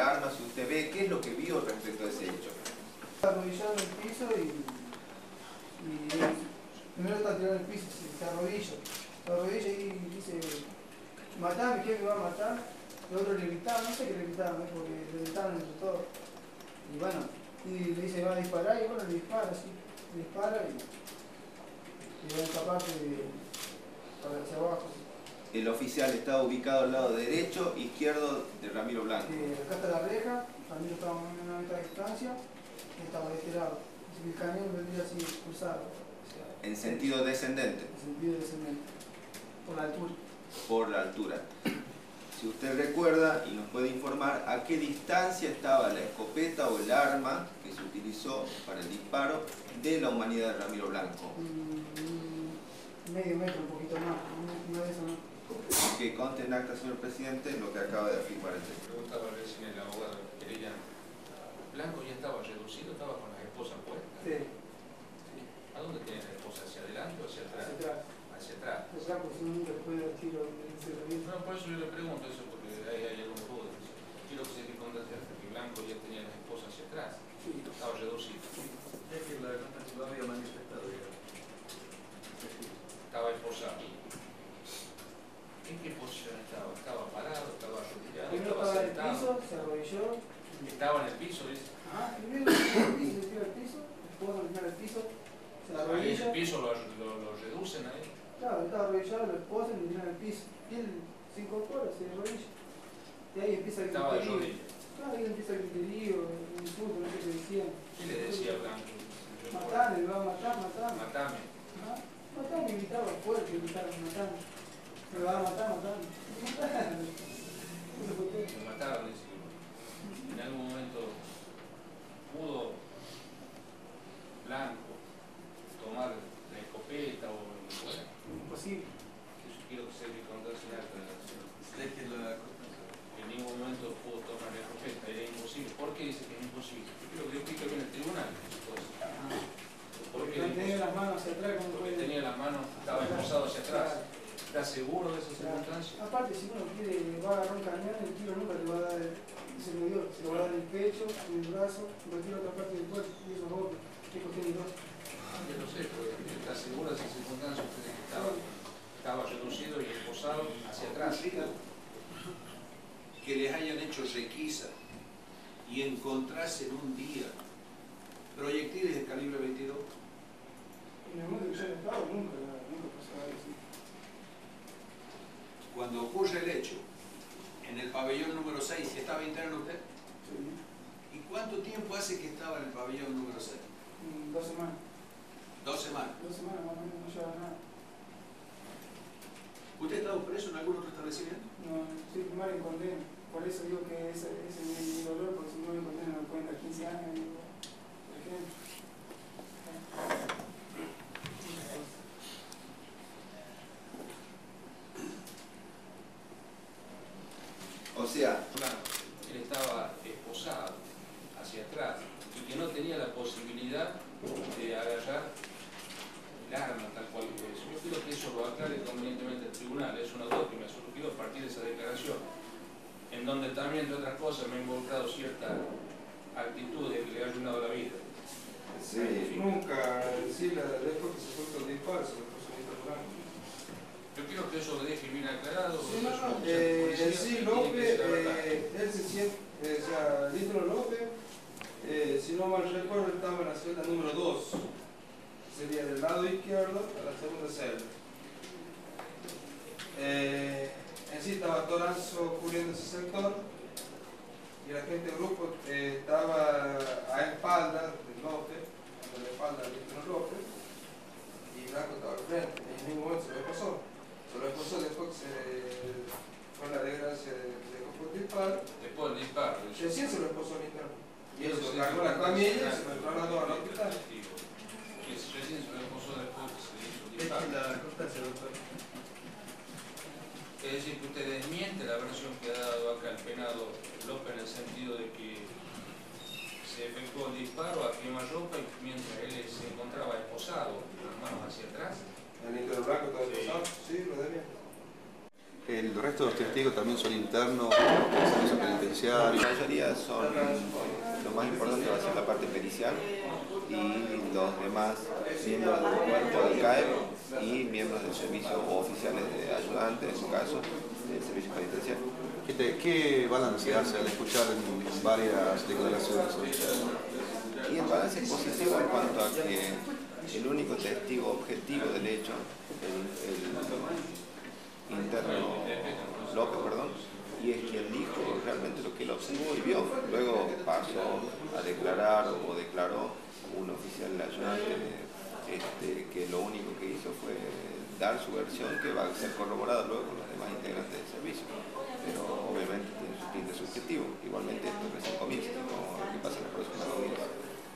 arma, si usted ve, ¿qué es lo que vio respecto a ese hecho? Arrodillado en el piso y primero está tirado en el piso, se arrodilla y dice, matame, ¿quién me va a matar? El otro le gritaba, no sé qué le gritaban, ¿no? Porque le gritaban entre todos. Y bueno, y le dice, va a disparar, y bueno, le dispara, así, le dispara y va a escapar hacia abajo. El oficial estaba ubicado al lado derecho, izquierdo de Ramiro Blanco. Acá está la reja, Ramiro estaba a una mitad de distancia, y estaba de este lado. Así que el cañón vendría así cruzado. En sentido descendente. En sentido descendente, por la altura. Por la altura. Si usted recuerda y nos puede informar a qué distancia estaba la escopeta o el arma que se utilizó para el disparo de la humanidad de Ramiro Blanco. Medio metro, un poquito más, no de eso no. Que conste en acta, señor presidente, lo que acaba de afirmar el texto. Preguntaba recién el abogado Querella, ¿Blanco ya estaba reducido, estaba con las esposas puestas? Sí. ¿A dónde tiene la esposa? ¿Hacia adelante o hacia atrás? Hacia atrás. Hacia atrás. Hacia atrás, porque si no nunca puede dar tiro en ese reviso. No, por eso yo le pregunto eso, porque hay algunos dudas. Quiero que se contate que Blanco ya tenía las esposas hacia atrás. Sí. Estaba reducido. Es que la lo había manifestado ya. Estaba esposado. ¿En qué posición estaba? ¿Estaba parado? ¿Estaba arrodillado? Primero ¿Estaba estaba en el sentado? piso, se arrodilló. ¿Estaba en el piso, dice? Primero se tira al piso, después cuando tira al piso, se Ahí en arrodilla. el piso lo reducen ahí. Claro, estaba arrodillado, lo esposan y lo tiran al piso. Y él se incorpora, se arrodilla. Y ahí empieza el Estaba de griterío. rodillas. Claro, ahí empieza el griterío, el insulto, no sé qué decían. ¿Qué le decía a Blanco? Matame, me va a matar, matame. Matame. Matame, gritaba fuerte, gritaron, matame. Me va a matar, matame. Eso fue todo. Me mataron, dice. En algún momento pudo Blanco tomar la escopeta o lo que fuera. Imposible. Eso quiero que se le contase en acta de la acción. Es que la En ningún momento pudo tomar la escopeta, era imposible. ¿Por qué dice que es imposible? Yo quiero que le explique bien el tribunal. Porque no tenía las manos hacia atrás, como Porque puede. tenía las manos, estaba esposado hacia atrás. ¿Estás seguro de esa circunstancia? Aparte, si uno quiere, va a agarrar un cañón, el tiro nunca le va a dar, se lo dio, se lo va a dar en el pecho, en el brazo, en cualquier otra parte del cuerpo, y eso es obvio, es cuestión de dos. Yo lo sé, pero ¿estás seguro de esa circunstancia? Usted que estaba reducido y esposado hacia atrás. Que les hayan hecho requisa y encontrarse en un día proyectiles de calibre 22. En el mundo que yo he estado, nunca pasó algo así. Cuando ocurre el hecho, en el pabellón número 6, ¿estaba interno usted? Sí. ¿Y cuánto tiempo hace que estaba en el pabellón número 6? 2 semanas. 2 semanas. 2 semanas más o menos, no lleva nada. ¿Usted ha estado preso en algún otro establecimiento? No, soy primario en condena. Por eso digo que ese es mi dolor, porque si no me condenan me pueden dar 15 años, digo, por ejemplo. O sea, Él estaba esposado hacia atrás y que no tenía la posibilidad de agarrar el arma tal cual que eso. Yo quiero que eso lo aclare convenientemente el tribunal. Es una duda que me ha surgido a partir de esa declaración, en donde también, entre otras cosas, me ha involucrado cierta actitud de que le ha arruinado la vida. Sí, nunca, sí, después que se fue con el disparo, se lo puso en Blanco. Yo quiero que eso lo deje bien aclarado. Sí, Sí, López, él se siente, o sea, Lítero López, si no mal recuerdo, estaba en la celda número 2, sería del lado izquierdo a la segunda celda. En sí estaba Toranzo cubriendo ese sector y el agente del grupo estaba a espaldas de López, a la espalda de Lítero López, y Blanco estaba al frente, y en ningún momento se lo pasó. Se lo pasó después que fue la desgracia de el disparo. Después del disparo. Recién se lo expuso al interno. Y eso cargó la camilla y se lo trasladó al hospital. Recién se lo expuso después que se hizo el disparo. la constancia, doctor. Es decir, que usted desmiente la versión que ha dado acá el penado López en el sentido de que se efectuó el disparo a quemarropa y mientras él se encontraba esposado, con las manos hacia atrás. El Lítero Blanco estaba esposado, sí, lo debía. ¿El resto de los testigos también son internos del servicio penitenciario? La mayoría son, lo más importante va a ser la parte pericial y los demás miembros del cuerpo del CAEP y miembros del servicio o oficiales de ayudantes, en su caso, del servicio penitenciario. ¿Qué balance hace al escuchar varias declaraciones? Y el balance es positivo en cuanto a que el único testigo objetivo del hecho, el interno López, y es quien dijo realmente lo que él observó y vio. Luego pasó a declarar o declaró un oficial ayudante que lo único que hizo fue dar su versión, que va a ser corroborada luego con los demás integrantes del servicio. Pero obviamente tiene su tinte subjetivo. Igualmente esto recién comienza, como lo que pasa en la próxima audiencia.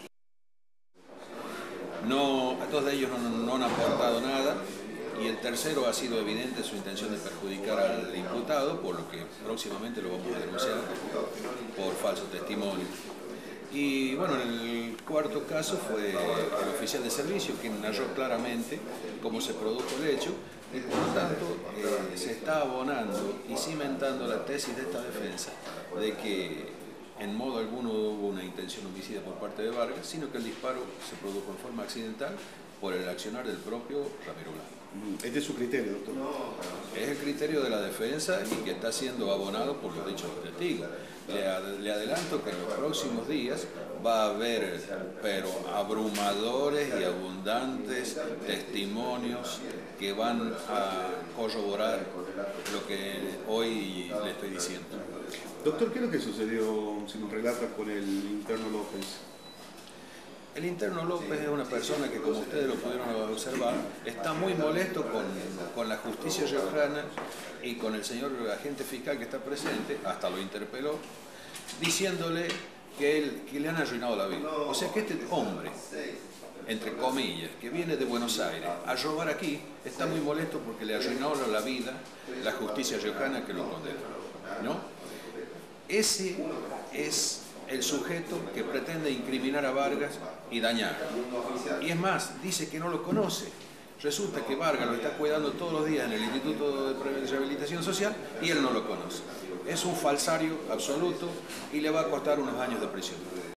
No, a todos de ellos no han aportado nada, y el tercero ha sido evidente su intención de perjudicar al imputado, por lo que próximamente lo vamos a denunciar por falso testimonio. Y bueno, en el cuarto caso fue el oficial de servicio quien narró claramente cómo se produjo el hecho, y por lo tanto se está abonando y cimentando la tesis de esta defensa de que en modo alguno hubo una intención homicida por parte de Vargas, sino que el disparo se produjo en forma accidental por el accionar del propio Ramiro Blanco. Este es su criterio, doctor. Es el criterio de la defensa y que está siendo abonado por los dichos de los testigos. Le adelanto que en los próximos días va a haber, pero abrumadores y abundantes testimonios que van a corroborar lo que hoy le estoy diciendo. Doctor, ¿qué es lo que sucedió, si nos relata, con el interno López? El interno López es una persona que, como ustedes lo pudieron observar, está muy molesto con la justicia riojana y con el señor agente fiscal que está presente, hasta lo interpeló, diciéndole que le han arruinado la vida. O sea que este hombre, entre comillas, que viene de Buenos Aires a robar aquí, está muy molesto porque le arruinó la vida la justicia riojana que lo condenó, ¿no? Ese es el sujeto que pretende incriminar a Vargas y dañar. Y es más, dice que no lo conoce. Resulta que Vargas lo está cuidando todos los días en el Instituto de Rehabilitación Social y él no lo conoce. Es un falsario absoluto y le va a costar unos años de prisión.